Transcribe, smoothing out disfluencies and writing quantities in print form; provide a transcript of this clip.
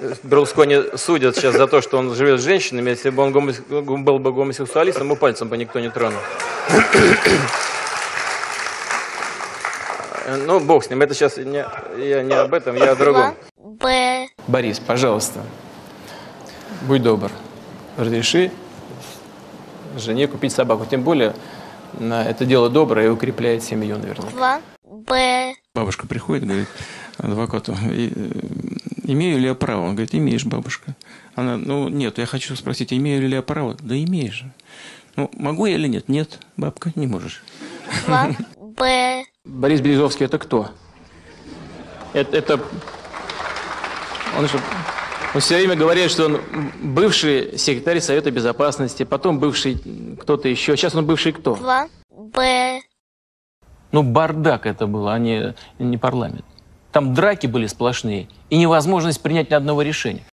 Берлускони судят сейчас за то, что он живет с женщинами. Если бы он был бы гомосексуалистом, ему пальцем бы никто не тронул. Ну, бог с ним. Это сейчас я не об этом, я о другом. Борис, пожалуйста, будь добр, разреши жене купить собаку. Тем более, это дело доброе и укрепляет семью, наверное. Бабушка приходит, говорит адвокату: имею ли я право? Он говорит: имеешь, бабушка. Она: ну нет, я хочу спросить, имею ли я право? Да имеешь же. Ну, могу я или нет? Нет, бабка, не можешь. Борис Березовский — это кто? Это он все время говорит, что он бывший секретарь Совета Безопасности, потом бывший кто-то еще. Сейчас он бывший кто? Ну, бардак это было, а не парламент. Там драки были сплошные и невозможность принять ни одного решения.